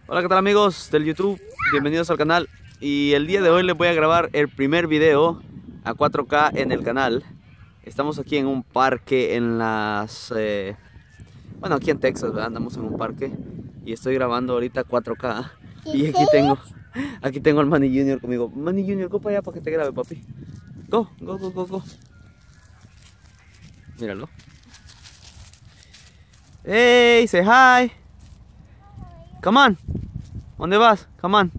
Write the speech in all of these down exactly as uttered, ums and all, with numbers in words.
Hola, ¿qué tal amigos del YouTube? Bienvenidos al canal. Y el día de hoy les voy a grabar el primer video a cuatro K en el canal. Estamos aquí en un parque en las... Eh, bueno, aquí en Texas, ¿verdad? Andamos en un parque y estoy grabando ahorita cuatro K. Y aquí tengo, aquí tengo al Manny Junior conmigo. Manny Junior, go para allá para que te grabe, papi. Go, go, go, go, go. Míralo. Hey, say hi. Come on. ¿Dónde vas? Come on.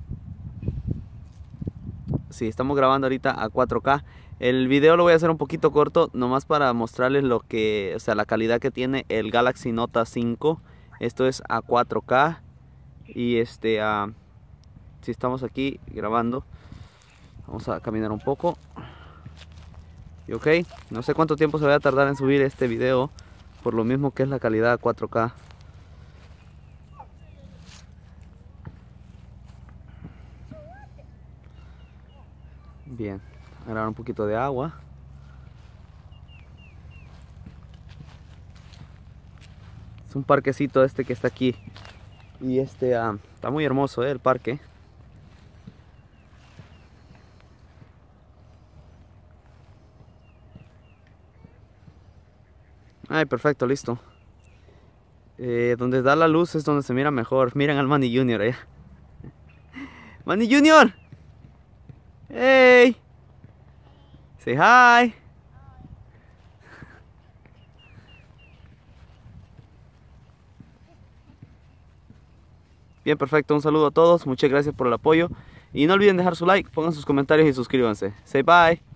Sí, estamos grabando ahorita a cuatro K. El video lo voy a hacer un poquito corto, nomás para mostrarles lo que, o sea, la calidad que tiene el Galaxy Note cinco. Esto es a cuatro K. Y este, uh, si estamos aquí grabando, vamos a caminar un poco. Y ok, no sé cuánto tiempo se va a tardar en subir este video, por lo mismo que es la calidad a cuatro K. Bien, agarrar un poquito de agua. Es un parquecito este que está aquí. Y este uh, está muy hermoso, ¿eh? El parque. Ay, perfecto, listo. Eh, donde da la luz es donde se mira mejor. Miren al Manny Junior allá. Manny Junior. Hey. Say hi. Bien, perfecto. Un saludo a todos. Muchas gracias por el apoyo. Y no olviden dejar su like, pongan sus comentarios y suscríbanse. Say bye.